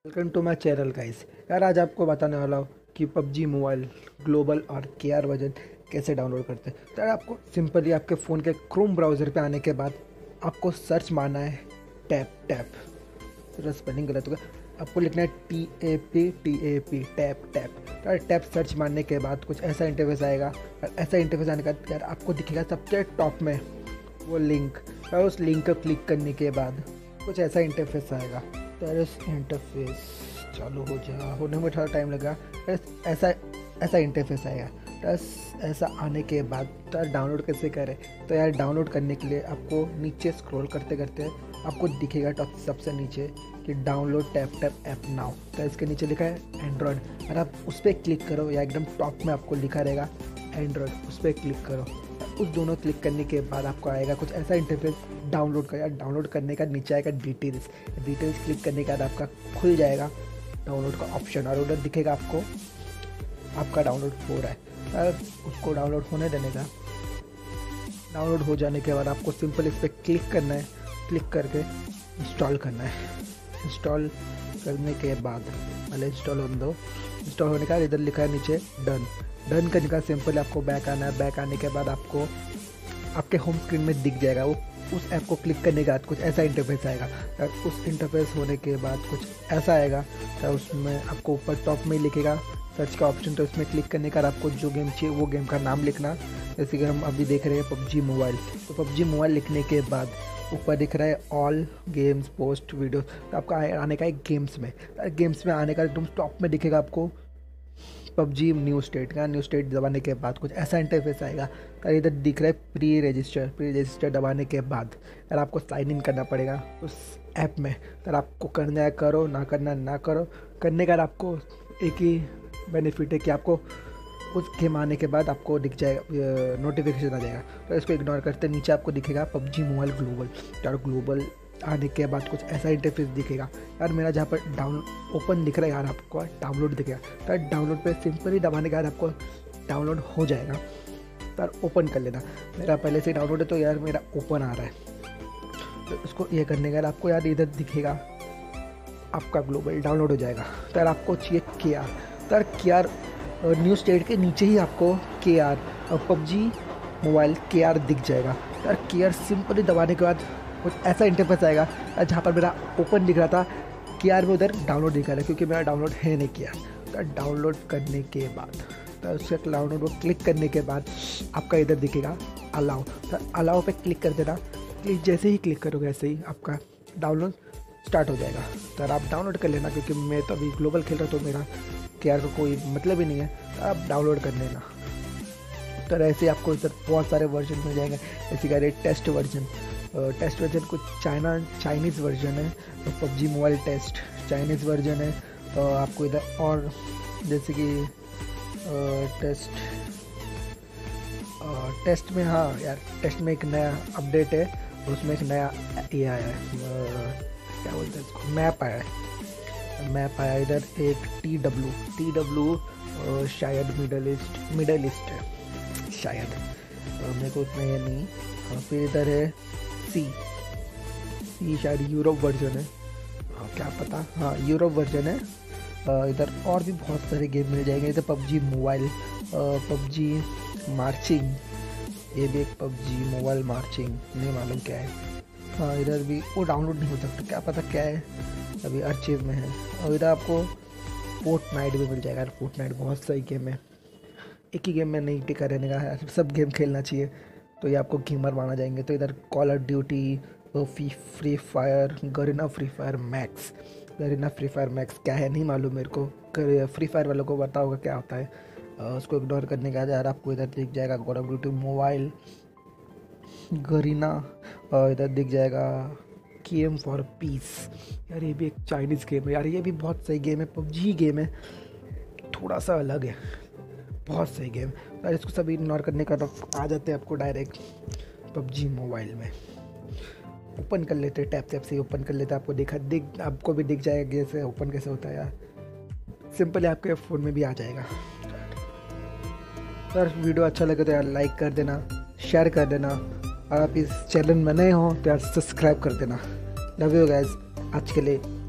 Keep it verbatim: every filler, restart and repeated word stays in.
Welcome to my channel guys. यार आज आपको बताने वाला हूँ कि पबजी मोबाइल ग्लोबल और के आर वर्जन कैसे डाउनलोड करते हैं। तो यार आपको सिंपली आपके फ़ोन के क्रोम ब्राउज़र पे आने के बाद आपको सर्च मारना है टैप टैप। थोड़ा स्पेलिंग गलत होगा, आपको लिखना है T A P T A P tap tap. तो यार टैप सर्च मारने के बाद कुछ ऐसा इंटरफेस आएगा और ऐसा इंटरफेस आने के बाद यार आपको दिखेगा सबसे टॉप में वो लिंक, और उस लिंक को क्लिक करने के बाद कुछ ऐसा इंटरफेस आएगा। तरस इंटरफेस चालू हो जा होने में थोड़ा टाइम लगा। ऐसा ऐसा इंटरफेस आएगा। बस ऐसा आने के बाद तो यार डाउनलोड कैसे करें। तो यार डाउनलोड करने के लिए आपको नीचे स्क्रॉल करते करते आपको दिखेगा टॉप सबसे नीचे कि download tap tap app now. तो इसके नीचे लिखा है एंड्रॉयड, और आप उस पर क्लिक करो या एकदम टॉप में आपको लिखा रहेगा एंड्रॉयड, उस पर क्लिक करो। उस दोनों क्लिक करने के बाद आपको आएगा कुछ ऐसा इंटरफेस डाउनलोड का। यार डाउनलोड करने का नीचे आएगा डिटेल्स। डिटेल्स क्लिक करने के बाद आपका खुल जाएगा डाउनलोड का ऑप्शन, और उधर दिखेगा आपको आपका डाउनलोड हो रहा है। यार उसको डाउनलोड होने देने का। डाउनलोड हो जाने के बाद आपको सिंपल इस पर क्लिक करना है। क्लिक करके इंस्टॉल करना है। इंस्टॉल करने के बाद पहले इंस्टॉल होने दो। इंस्टॉल होने का इधर लिखा है नीचे डन। डन करने का सिंपल आपको बैक आना है। बैक आने के बाद आपको आपके होम स्क्रीन में दिख जाएगा वो। उस ऐप को क्लिक करने के बाद कुछ ऐसा इंटरफेस आएगा। और उस इंटरफेस होने के बाद कुछ ऐसा आएगा। तो उसमें आपको ऊपर टॉप में ही लिखेगा सर्च का ऑप्शन। तो उसमें क्लिक करने का आपको जो गेम चाहिए वो गेम का नाम लिखना। जैसे कि हम अभी देख रहे हैं पबजी मोबाइल। तो पबजी मोबाइल लिखने के बाद ऊपर दिख रहा है ऑल गेम्स पोस्ट वीडियो। तो आपका आने का है गेम्स में। गेम्स में आने का एकदम टॉप में दिखेगा आपको पबजी न्यू स्टेट का। न्यू स्टेट दबाने के बाद कुछ ऐसा इंटरफेस आएगा। तो इधर दिख रहा है प्री रजिस्टर। प्री रजिस्टर दबाने के बाद यार आपको साइन इन करना पड़ेगा उस ऐप में। तो आपको करना है करो, ना करना ना करो। करने का आपको एक ही बेनिफिट है कि आपको उस गेम आने के बाद आपको दिख जाएगा नोटिफिकेशन आ जाएगा। तो इसको इग्नोर करते नीचे आपको दिखेगा पबजी मोबाइल ग्लोबल। यार ग्लोबल आने के बाद कुछ ऐसा इंटरफेस दिखेगा। यार मेरा जहाँ पर डाउन ओपन दिख रहा है यार आपको डाउनलोड दिखेगा। तो डाउनलोड पे सिंपली दबाने के बाद आपको डाउनलोड हो जाएगा। तो ओपन कर लेना। मेरा पहले से डाउनलोड है तो यार मेरा ओपन आ रहा है। तो इसको ये करने के बाद आपको यार इधर दिखेगा आपका ग्लोबल डाउनलोड हो जाएगा। तो यार आपको चाहिए के आर। तो यार के आर न्यू स्टेट के नीचे ही आपको के आर और पबजी मोबाइल के आर दिख जाएगा। तो यार के आर सिंपली दबाने के बाद कुछ ऐसा इंटरफेस आएगा। जहाँ पर मेरा ओपन दिख रहा था के आर में उधर डाउनलोड दिखा रहा है, क्योंकि मेरा डाउनलोड है नहीं किया। तो डाउनलोड करने के बाद तो उसके डाउनलोड को क्लिक करने के बाद आपका इधर दिखेगा अलाउ। तो अलाउ पे क्लिक कर देना। क्लिक जैसे ही क्लिक करोगे ऐसे ही आपका डाउनलोड स्टार्ट हो जाएगा। तो आप डाउनलोड कर लेना, क्योंकि मैं तो अभी ग्लोबल खेल रहा हूँ तो मेरा के आर का कोई मतलब ही नहीं है। तो आप डाउनलोड कर लेना। तो ऐसे आपको इधर बहुत सारे वर्जन मिल जाएंगे। जैसे कह रहे टेस्ट वर्जन। टेस्ट वर्जन कुछ चाइना चाइनीज़ वर्जन है। तो PUBG mobile test Chinese version है। तो आपको इधर और जैसे कि टेस्ट टेस्ट में, हाँ यार टेस्ट में एक नया अपडेट है। उसमें एक नया ये आया है, क्या बोलते हैं इसको, मैप आया है। मैप आया इधर एक टी डब्ल्यू टी डब्ल्यू शायद मिडल ईस्ट मिडल ईस्ट है शायद, मेरे को उतना ये नहीं। और फिर इधर है सी सी शायद यूरोप वर्जन है, हाँ क्या पता, हाँ यूरोप वर्जन है। इधर और भी बहुत सारे गेम मिल जाएंगे। इधर पबजी मोबाइल, पबजी मार्चिंग, ये भी एक पबजी मोबाइल मार्चिंग, नहीं मालूम क्या है। हाँ इधर भी वो डाउनलोड नहीं हो सकता, क्या पता क्या है, अभी अर्चिव में है। और इधर आपको फोर्ट नाइट भी मिल जाएगा। फोर्ट नाइट बहुत सही गेम है। एक ही गेम में नहीं टिका रहने का, सब गेम खेलना चाहिए, तो ये आपको गेमर माना जाएंगे। तो इधर कॉल ऑफ ड्यूटी, फी Free Fire, Garena Free Fire Max. Garena Free Fire Max क्या है नहीं मालूम मेरे को, फ्री फायर वालों को पता होगा क्या होता है। उसको इग्नोर करने का यार आपको इधर दिख जाएगा Call of Duty mobile Garena. और इधर दिख जाएगा गेम फॉर पीस। यार ये भी एक चाइनीज़ गेम है। यार ये भी बहुत सही गेम है, पबजी गेम है, थोड़ा सा अलग है, बहुत सही गेम। यार इसको सभी इग्नोर करने का तो आ जाते हैं आपको डायरेक्ट पबजी मोबाइल में। ओपन कर लेते टैप टैप से ओपन कर लेते। आपको दिखा दिख आपको भी दिख जाएगा कैसे ओपन कैसे होता है। यार सिंपली आपके फ़ोन में भी आ जाएगा। यार वीडियो अच्छा लगे तो यार लाइक कर देना, शेयर कर देना, और आप इस चैनल में नए हो तो यार सब्सक्राइब कर देना। लव यू गाइस, आज के लिए